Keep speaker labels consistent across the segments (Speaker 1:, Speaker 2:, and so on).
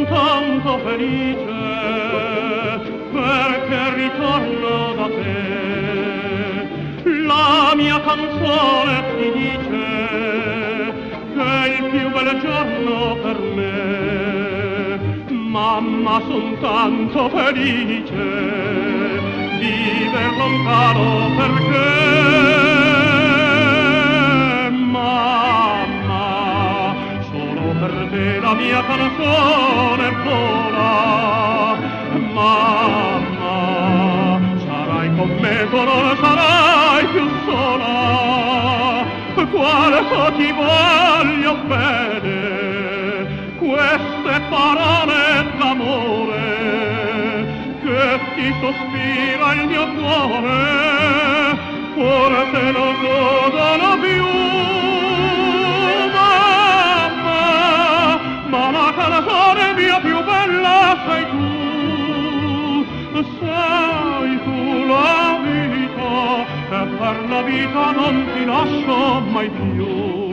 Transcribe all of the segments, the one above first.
Speaker 1: tanto felice perché ritorno da te. La mia canzone ti dice che è il più bel giorno per me. Mamma, son tanto felice di viver lontano perché. Mamma, solo per te la mia canzone vola. Mamma, sarai con me, tu non sarai più sola. Quanto ti voglio bene, queste parole d'amore che ti sospira il mio cuore, forse non godono più. Mamma, ma la canzone mia più bella sei tu. Sei tu la vita, e per la vita non ti lascio mai più.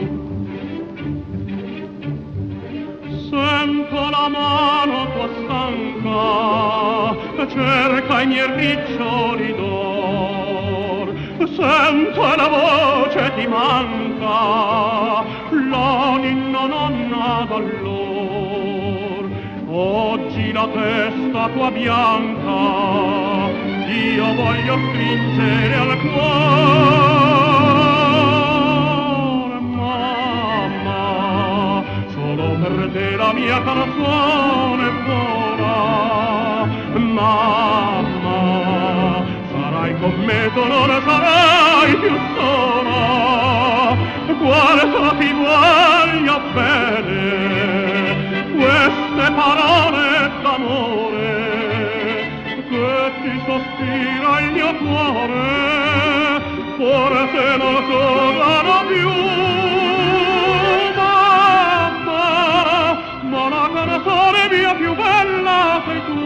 Speaker 1: Sento la mano tua stanca, cerca i miei riccioli d'or. Sento la voce ti manca, la ninna nonna d'allor. Oggi la testa tua bianca io voglio stringere al cuore. Mamma, solo per te la mia canzone vola. Mamma, sarai con me, tu non sarai più sola. Quanto ti voglio bene, queste parole d'amore che ti sospira il mio cuore, forse non tornano più. Mamma, ma la canzone mia più bella sei tu.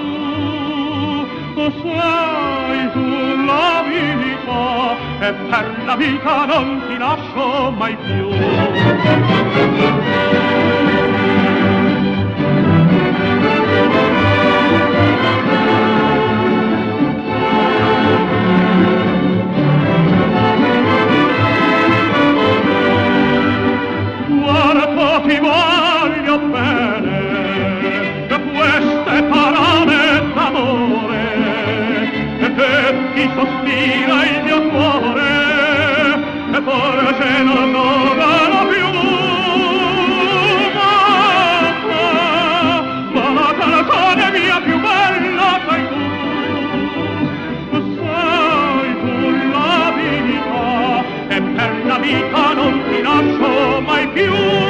Speaker 1: Sei tu la vita, e per la vita non ti lascio mai più. Quanto ti voglio bene, queste parole d'amore che ti sospira il mio cuore, e forse non dovranno più. Ma la canzone mia più bella sei tu. Sei tu la vita, e per la vita non ti lascio mai più.